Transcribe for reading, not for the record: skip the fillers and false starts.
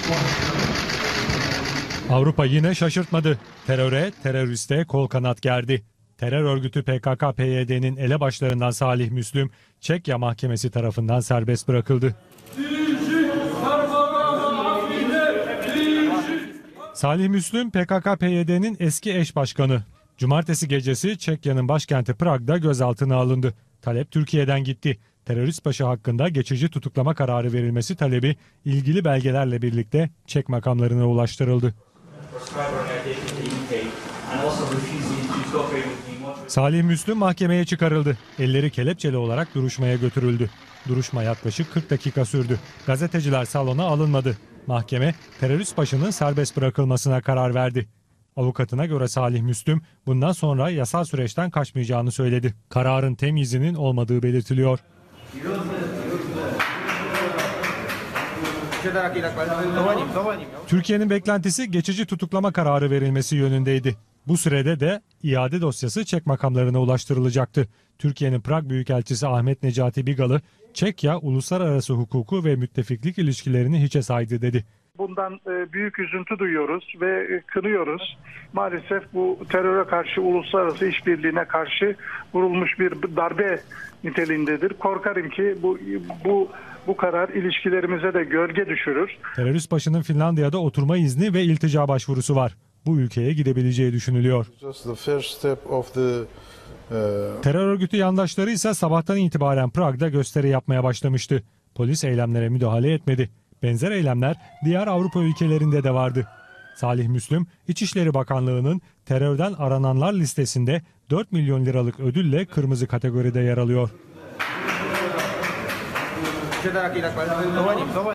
Avrupa yine şaşırtmadı. Teröre, teröriste kol kanat gerdi. Terör örgütü PKK-PYD'nin elebaşlarından Salih Müslüm, Çekya Mahkemesi tarafından serbest bırakıldı. Salih Müslüm, PKK-PYD'nin eski eş başkanı. Cumartesi gecesi Çekya'nın başkenti Prag'da gözaltına alındı. Talep Türkiye'den gitti. Terörist başı hakkında geçici tutuklama kararı verilmesi talebi ilgili belgelerle birlikte Çek makamlarına ulaştırıldı. Salih Müslüm mahkemeye çıkarıldı. Elleri kelepçeli olarak duruşmaya götürüldü. Duruşma yaklaşık 40 dakika sürdü. Gazeteciler salona alınmadı. Mahkeme terörist başının serbest bırakılmasına karar verdi. Avukatına göre Salih Müslüm bundan sonra yasal süreçten kaçmayacağını söyledi. Kararın temyizinin olmadığı belirtiliyor. Türkiye'nin beklentisi geçici tutuklama kararı verilmesi yönündeydi. Bu sürede de iade dosyası Çek makamlarına ulaştırılacaktı. Türkiye'nin Prag Büyükelçisi Ahmet Necati Bigalı, Çekya uluslararası hukuku ve müttefiklik ilişkilerini hiçe saydı dedi. Bundan büyük üzüntü duyuyoruz ve kınıyoruz. Maalesef bu teröre karşı, uluslararası işbirliğine karşı vurulmuş bir darbe niteliğindedir. Korkarım ki bu karar ilişkilerimize de gölge düşürür. Terörist başının Finlandiya'da oturma izni ve iltica başvurusu var. Bu ülkeye gidebileceği düşünülüyor. Terör örgütü yandaşları ise sabahtan itibaren Prag'da gösteri yapmaya başlamıştı. Polis eylemlere müdahale etmedi. Benzer eylemler diğer Avrupa ülkelerinde de vardı. Salih Müslüm, İçişleri Bakanlığı'nın terörden arananlar listesinde 4 milyon liralık ödülle kırmızı kategoride yer alıyor.